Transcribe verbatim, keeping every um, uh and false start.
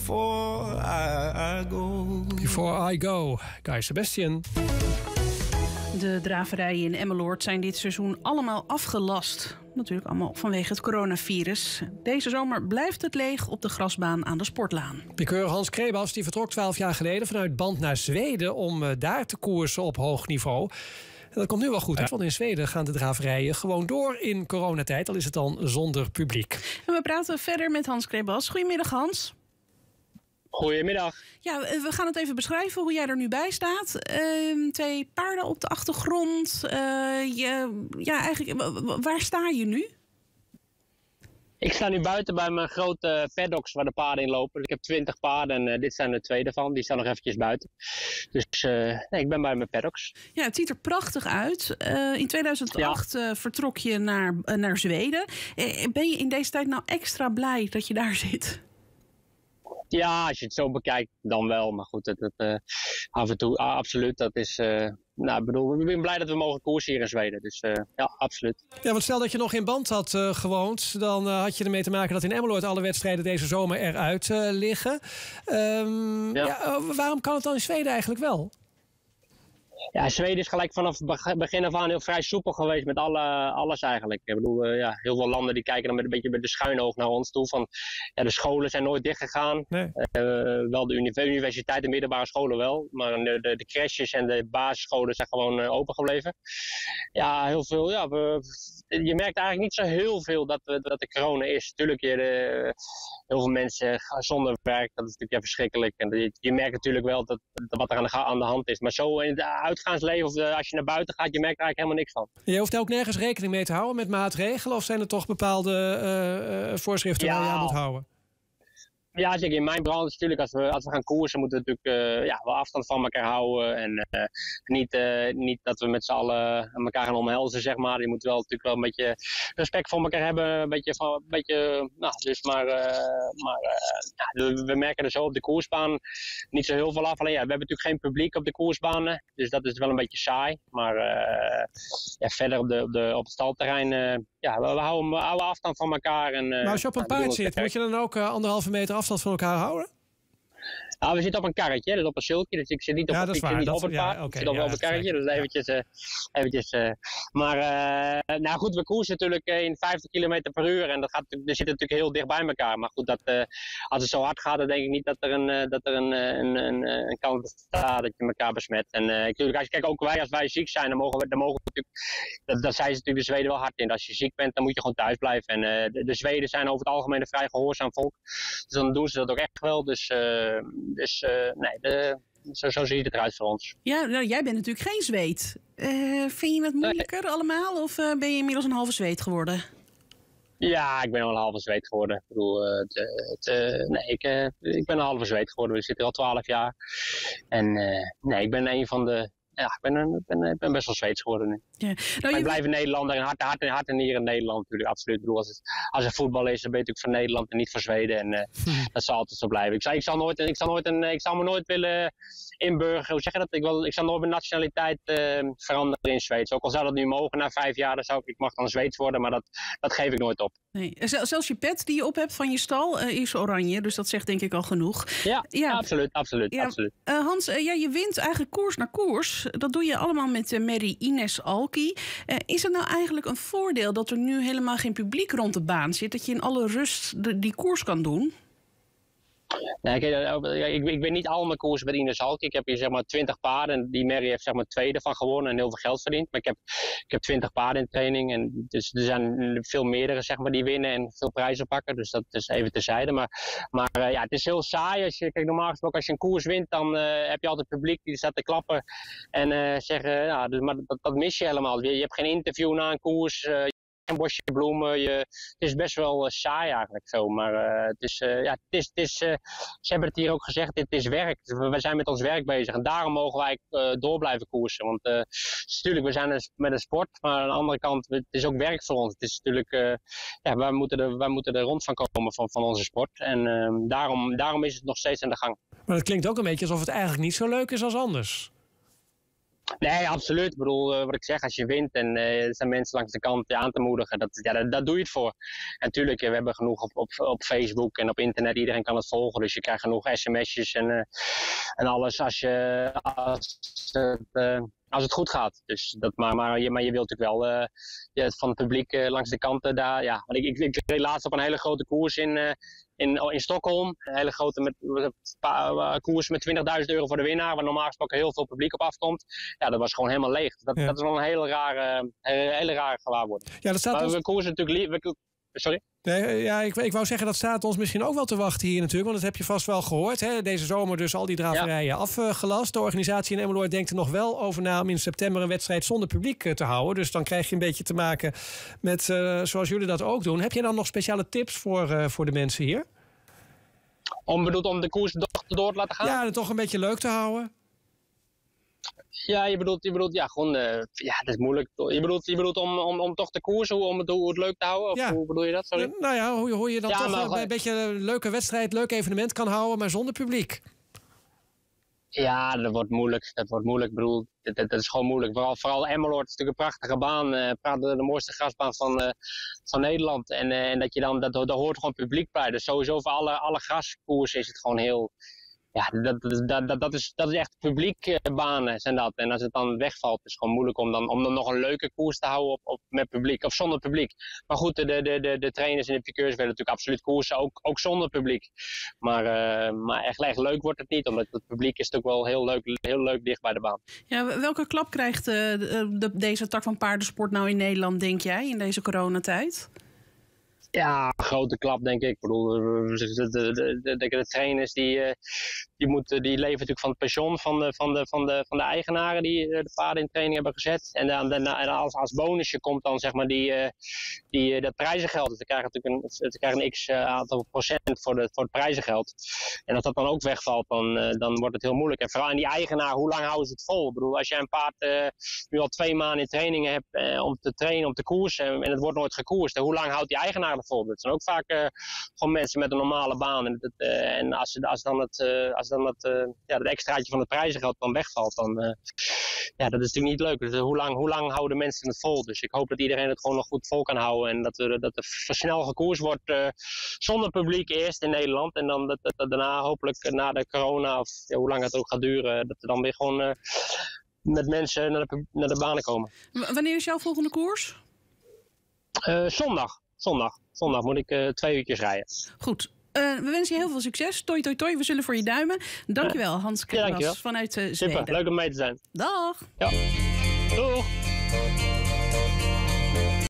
before I, I go. Before I go, Guy Sebastian. De draverijen in Emmeloord zijn dit seizoen allemaal afgelast. Natuurlijk allemaal vanwege het coronavirus. Deze zomer blijft het leeg op de grasbaan aan de Sportlaan. Piqueur Hans Krebas die vertrok twaalf jaar geleden vanuit Band naar Zweden om uh, daar te koersen op hoog niveau. En dat komt nu wel goed, ja. Want in Zweden gaan de draverijen gewoon door in coronatijd, al is het dan zonder publiek. En we praten verder met Hans Krebas. Goedemiddag, Hans. Goedemiddag. Ja, we gaan het even beschrijven hoe jij er nu bij staat. Uh, twee paarden op de achtergrond. Uh, je, ja, eigenlijk, waar sta je nu? Ik sta nu buiten bij mijn grote paddocks waar de paarden in lopen. Ik heb twintig paarden en uh, dit zijn er twee daarvan. Die staan nog eventjes buiten. Dus uh, nee, ik ben bij mijn paddocks. Ja, het ziet er prachtig uit. Uh, in tweeduizend acht ja. uh, vertrok je naar, uh, naar Zweden. Uh, ben je in deze tijd nou extra blij dat je daar zit? Ja, als je het zo bekijkt, dan wel. Maar goed, het, het, uh, af en toe, uh, absoluut. Dat is, uh, nou, ik bedoel, ik ben blij dat we mogen koersen hier in Zweden. Dus uh, ja, absoluut. Ja, want stel dat je nog in Band had uh, gewoond, dan uh, had je ermee te maken dat in Emmeloord alle wedstrijden deze zomer eruit uh, liggen. Um, ja. Ja, uh, waarom kan het dan in Zweden eigenlijk wel? Ja, Zweden is gelijk vanaf het begin af aan heel vrij soepel geweest met alle, alles eigenlijk. Ik bedoel, uh, ja, heel veel landen die kijken dan met een beetje met de schuine oog naar ons toe. Van, ja, de scholen zijn nooit dichtgegaan. Nee. Uh, wel de universiteit en middelbare scholen wel. Maar de, de, de crèches en de basisscholen zijn gewoon uh, open gebleven. Ja, heel veel. Ja, we, je merkt eigenlijk niet zo heel veel dat, we, dat de corona is. Tuurlijk, je, de, heel veel mensen zonder werk, dat is natuurlijk ja, verschrikkelijk. En je, je merkt natuurlijk wel dat, dat wat er aan de, aan de hand is. Maar zo in het uitgaansleven, of de, als je naar buiten gaat, je merkt er eigenlijk helemaal niks van. Je hoeft ook nergens rekening mee te houden met maatregelen? Of zijn er toch bepaalde uh, uh, voorschriften ja. waar je aan moet houden? Ja, zeker in mijn branche natuurlijk. Als we, als we gaan koersen moeten we natuurlijk uh, ja, wel afstand van elkaar houden. En uh, niet, uh, niet dat we met z'n allen elkaar gaan omhelzen, zeg maar. Je moet wel natuurlijk wel een beetje respect voor elkaar hebben. Een beetje van, een beetje, nou, dus maar, uh, maar uh, ja, we merken er zo op de koersbaan niet zo heel veel af. Alleen ja, we hebben natuurlijk geen publiek op de koersbanen. Dus dat is wel een beetje saai. Maar uh, ja, verder op, de, op, de, op het stalterrein, uh, ja, we, we, houden, we houden afstand van elkaar. En, uh, maar als je op een paard zit, moet je dan ook uh, anderhalve meter afstand van elkaar houden? Nou, we zitten op een karretje, dus op een sulkje. Dus ik zit niet op, ja, ik zit niet op het paard, ja, okay, ik zit op, ja, op een karretje. Dus eventjes... Uh, eventjes uh, maar, uh, nou goed, we koersen natuurlijk in vijftig kilometer per uur. En dat gaat, we zitten natuurlijk heel dicht bij elkaar. Maar goed, dat, uh, als het zo hard gaat, dan denk ik niet dat er een, uh, dat er een, een, een, een kans bestaat dat je elkaar besmet. En uh, natuurlijk, als je kijkt, ook wij, als wij ziek zijn, dan mogen we, dan mogen we natuurlijk... Dat, dat zijn ze natuurlijk de Zweden wel hard in. Als je ziek bent, dan moet je gewoon thuis blijven. En uh, de, de Zweden zijn over het algemeen een vrij gehoorzaam volk. Dus dan doen ze dat ook echt wel. Dus... Uh, Dus uh, nee, de, zo, zo ziet het eruit voor ons. Ja, nou, jij bent natuurlijk geen Zweed. Uh, vind je het moeilijker nee. allemaal of uh, ben je inmiddels een halve Zweed geworden? Ja, ik ben al een halve Zweed geworden. Ik bedoel, uh, het, het, uh, nee, ik, uh, ik ben een halve Zweed geworden. We zitten al twaalf jaar. En uh, nee, ik ben een van de... Ja, ik ben, een, ben, ik ben best wel Zweeds geworden nu. Ja. Nou, ik je... blijf Nederlander en hart, hart, hart en nieren in Nederland natuurlijk, absoluut. Ik bedoel, als, het, als er voetbal is, dan ben je natuurlijk van Nederland en niet van Zweden. En uh, hm. dat zal altijd zo blijven. Ik zal, ik zal, nooit, ik zal, nooit een, ik zal me nooit willen inburgeren. Hoe zeg je dat? Ik, wil, ik zal nooit mijn nationaliteit uh, veranderen in Zweeds. Ook al zou dat nu mogen na vijf jaar, dan zou ik, ik mag dan Zweeds worden, maar dat, dat geef ik nooit op. Nee. Zelfs je pet die je op hebt van je stal uh, is oranje, dus dat zegt denk ik al genoeg. Ja, ja. absoluut, absoluut. Ja. absoluut. Uh, Hans, uh, ja, je wint eigenlijk koers na koers. Dat doe je allemaal met uh, Mary Ines Alki. Uh, is het nou eigenlijk een voordeel dat er nu helemaal geen publiek rond de baan zit, dat je in alle rust de, die koers kan doen? Nee, ik, ik, ik ben niet al mijn koersen met Ines Alki. Ik heb hier zeg maar twintig paarden en die Mary heeft zeg maar tweede van gewonnen en heel veel geld verdiend. Maar ik heb, ik heb twintig paarden in training en dus er zijn veel meerdere zeg maar die winnen en veel prijzen pakken. Dus dat is even terzijde. Maar, maar uh, ja, het is heel saai. Als je, kijk, normaal gesproken als je een koers wint, dan uh, heb je altijd publiek die staat te klappen en uh, zeggen, ja, dus, maar dat, dat mis je helemaal. Je, je hebt geen interview na een koers. Uh, Een bosje bloemen. Je, het is best wel uh, saai eigenlijk zo. Maar uh, het is, uh, ja, het is, het is, uh, ze hebben het hier ook gezegd, dit is werk. We, we zijn met ons werk bezig. En daarom mogen wij uh, door blijven koersen. Want uh, natuurlijk, we zijn een, met een sport. Maar aan de andere kant, het is ook werk voor ons. Het is natuurlijk, uh, ja, wij moeten, er, wij moeten er rond van komen van, van onze sport. En uh, daarom, daarom is het nog steeds aan de gang. Maar het klinkt ook een beetje alsof het eigenlijk niet zo leuk is als anders. Nee, absoluut. Ik bedoel, uh, wat ik zeg, als je wint en uh, er zijn mensen langs de kant aan te moedigen, dat, ja, dat, dat doe je het voor. En natuurlijk, uh, we hebben genoeg op, op, op Facebook en op internet, iedereen kan het volgen, dus je krijgt genoeg sms'jes en, uh, en alles als, je, als, het, uh, als het goed gaat. Dus dat, maar, maar, je, maar je wilt natuurlijk wel uh, ja, van het publiek uh, langs de kanten daar, ja. Want ik, ik, ik reed laatst op een hele grote koers in... Uh, In, in Stockholm, een hele grote met, uh, koers met twintigduizend euro voor de winnaar, waar normaal gesproken heel veel publiek op afkomt. Ja, dat was gewoon helemaal leeg. Dat, ja. dat is wel een hele rare, hele, hele rare gewaarwording. Ja, dat staat maar ons... we koersen natuurlijk... We, sorry? Nee, ja, ik, ik wou zeggen, dat staat ons misschien ook wel te wachten hier natuurlijk. Want dat heb je vast wel gehoord. Hè? Deze zomer dus al die draverijen ja. afgelast. De organisatie in Emmeloord denkt er nog wel over na om in september een wedstrijd zonder publiek te houden. Dus dan krijg je een beetje te maken met, uh, zoals jullie dat ook doen. Heb je dan nog speciale tips voor, uh, voor de mensen hier? Om, bedoelt, om de koers door, door te laten gaan? Ja, het toch een beetje leuk te houden. Ja, je bedoelt, je bedoelt ja, gewoon, uh, ja, dat is moeilijk. Je bedoelt, je bedoelt om, om, om toch te koersen, om het, hoe het leuk te houden? Of ja. hoe bedoel je dat? Sorry? Uh, nou ja, hoe, hoe je dan ja, toch maar, een, een beetje een leuke wedstrijd, leuk evenement kan houden, maar zonder publiek. Ja, dat wordt moeilijk. Dat wordt moeilijk. Ik bedoel, dat, dat is gewoon moeilijk. Vooral, vooral Emmeloord is natuurlijk een prachtige baan. Uh, de, de mooiste grasbaan van, uh, van Nederland. En, uh, en dat je dan, dat, dat hoort gewoon publiek bij. Dus sowieso voor alle, alle graskoersen is het gewoon heel... Ja, dat, dat, dat, dat, is, dat is echt publiekbanen zijn dat. En als het dan wegvalt, is het gewoon moeilijk om dan, om dan nog een leuke koers te houden op, op, met publiek. Of zonder publiek. Maar goed, de, de, de, de trainers en de piqueurs willen natuurlijk absoluut koersen, ook, ook zonder publiek. Maar, uh, maar echt, echt leuk wordt het niet, omdat het publiek is natuurlijk wel heel leuk, heel leuk dicht bij de baan. Ja, welke klap krijgt uh, de, de, deze tak van paardensport nou in Nederland, denk jij, in deze coronatijd? Ja, een grote klap denk ik. Ik bedoel, de, de, de, de, de trainers die, die, moeten, die leven natuurlijk van het pensioen van de, van de, van de, van de eigenaren die de paarden in training hebben gezet. En, dan, en als, als bonusje komt dan zeg maar die, die, dat prijzengeld. Dus ze krijgen natuurlijk een, ze krijgen een x aantal procent voor, de, voor het prijzengeld. En als dat dan ook wegvalt, dan, dan wordt het heel moeilijk. En vooral aan die eigenaar, hoe lang houden ze het vol? Ik bedoel, als jij een paard uh, nu al twee maanden in trainingen hebt uh, om te trainen, om te koersen en het wordt nooit gekoerst, hoe lang houdt die eigenaar ervoor? Dat zijn ook vaak uh, gewoon mensen met een normale baan. En, dat, uh, en als, als dan het, uh, als dan het, uh, ja, het extraatje van het prijzengeld dan wegvalt, dan uh, ja, dat is natuurlijk niet leuk. Dus, uh, hoe, lang, hoe lang houden mensen het vol? Dus ik hoop dat iedereen het gewoon nog goed vol kan houden. En dat, uh, dat er snel gekoerst wordt uh, zonder publiek eerst in Nederland. En dan dat, dat, dat daarna hopelijk uh, na de corona, of ja, hoe lang het ook gaat duren, dat er dan weer gewoon uh, met mensen naar de, naar de banen komen. W- wanneer is jouw volgende koers? Uh, zondag. Zondag. Zondag moet ik uh, twee uurtjes rijden. Goed. Uh, we wensen je heel veel succes. Toi, toi, toi. We zullen voor je duimen. Dankjewel, Hans Krebas, ja, vanuit uh, Zweden. Super, leuk om mee te zijn. Dag. Ja. Doeg.